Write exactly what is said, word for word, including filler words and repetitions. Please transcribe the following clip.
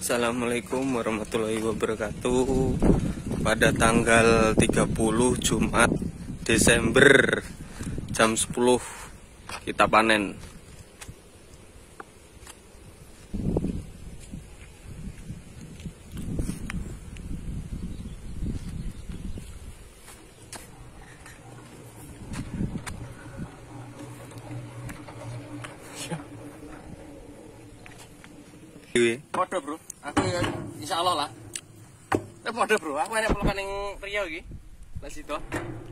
Assalamualaikum warahmatullahi wabarakatuh. Pada tanggal tiga puluh Jumat Desember jam sepuluh kita panen. Podo bro, aku ya insya Allah lah. Eh podo bro, aku ada pelukan yang Riau iki. Lah situ.